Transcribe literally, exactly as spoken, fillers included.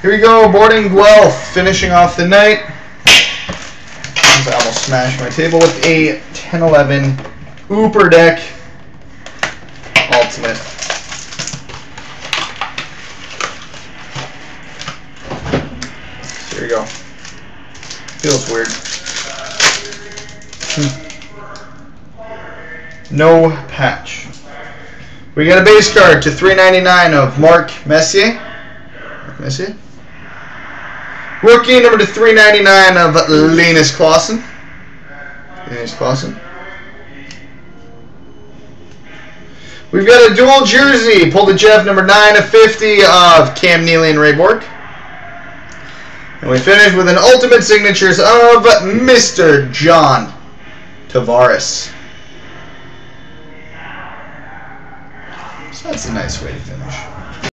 Here we go, Boredinguelph, finishing off the night. I almost smashed my table with a ten eleven Upper Deck Ultimate. Here we go. Feels weird. Hmm. No patch. We got a base card to three ninety-nine of Mark Messier. Mark Messier. Rookie number to three ninety-nine of Linus Clausen. Linus Clausen. We've got a dual jersey, pulled to Jeff, number nine of fifty of Cam Neely and Ray Bork. And we finish with an ultimate signatures of Mister John Tavares. So that's a nice way to finish.